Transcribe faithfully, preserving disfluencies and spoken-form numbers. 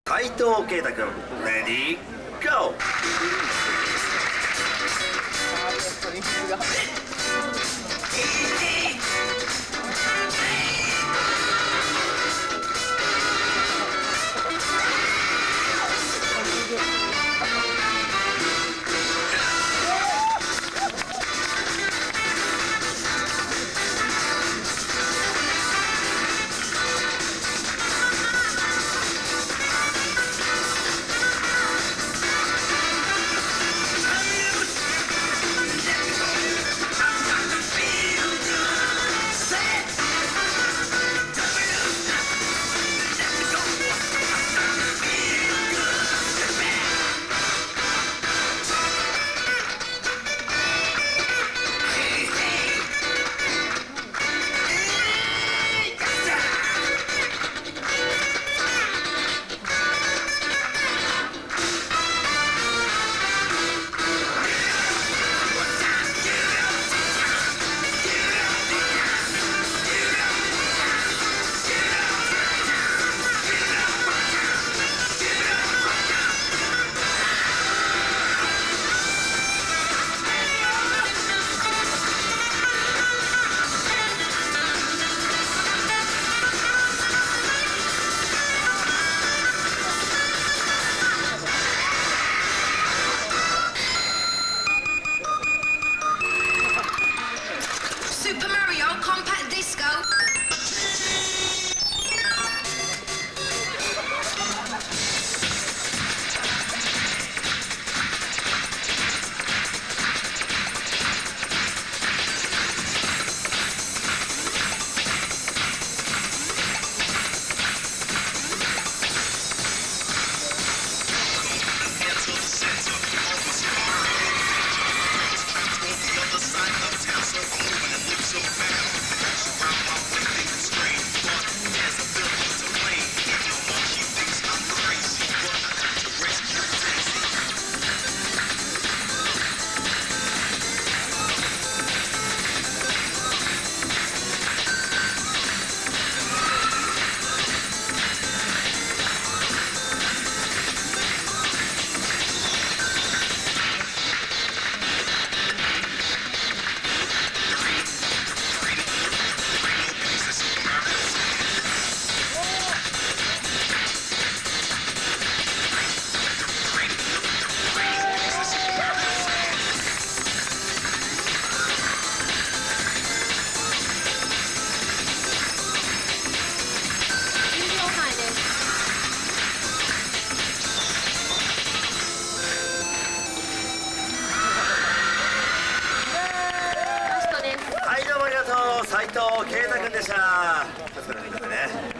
斉藤慶太君、レディーゴー。 Super Mario Compact Disco. はい、どうもありがとう。斉藤慶太君でした。お疲れ様でしたね。